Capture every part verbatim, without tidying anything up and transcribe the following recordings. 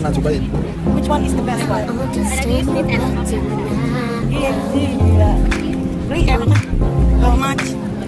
mana? Cobain. Which one is the best one? Iya, gila. Beli enak. How much?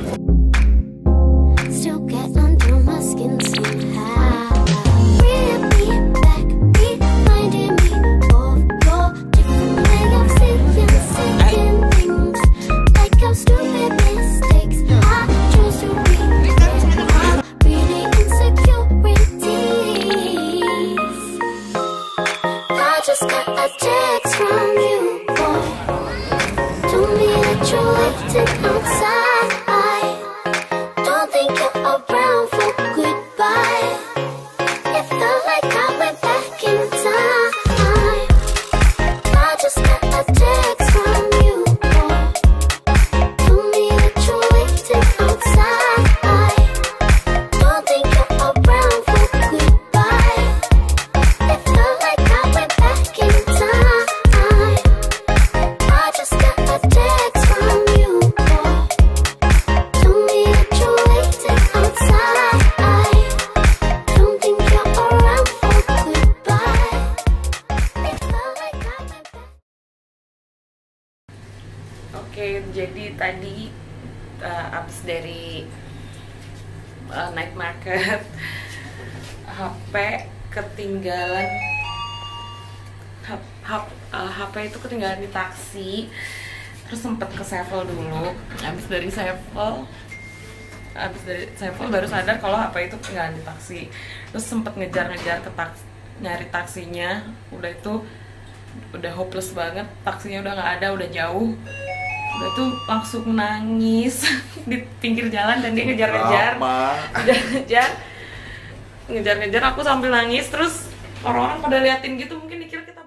Oke, jadi tadi uh, abis dari uh, night market, H P ketinggalan, H, H, uh, H P itu ketinggalan di taksi, terus sempet ke Sevel dulu. Abis dari Sevel, abis dari Sevel baru sadar kalau H P itu ketinggalan di taksi. Terus sempet ngejar-ngejar ke taksi, nyari taksinya, udah itu udah hopeless banget, taksinya udah nggak ada, udah jauh. Udah tuh langsung nangis di pinggir jalan dan dia ngejar-ngejar, ngejar-ngejar, ngejar-ngejar aku sambil nangis. Terus orang-orang pada liatin gitu, mungkin dikira kita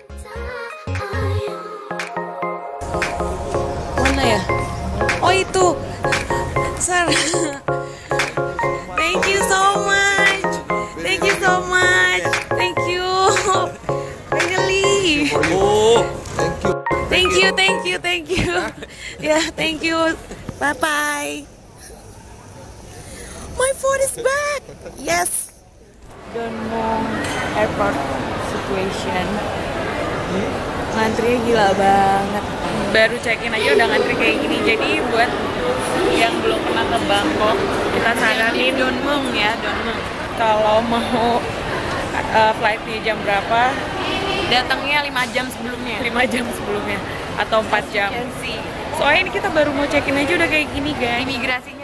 Mana ya? Oh itu, Sir. Thank you so much. Thank you so much. Thank you. Finally. Oh, thank you. Thank you, thank you, thank you. Ya, yeah, thank you. Bye bye. My phone is back. Yes. Don't know airport situation. Ngantrinya gila banget. Baru check-in aja udah ngantri kayak gini. Jadi buat yang belum pernah ke Bangkok, kita saranin Donmong ya, Donmong. Kalau mau uh, flightnya jam berapa? Datangnya lima jam sebelumnya. lima jam sebelumnya atau empat jam. Soalnya ini kita baru mau check-in aja udah kayak gini, guys. Imigrasinya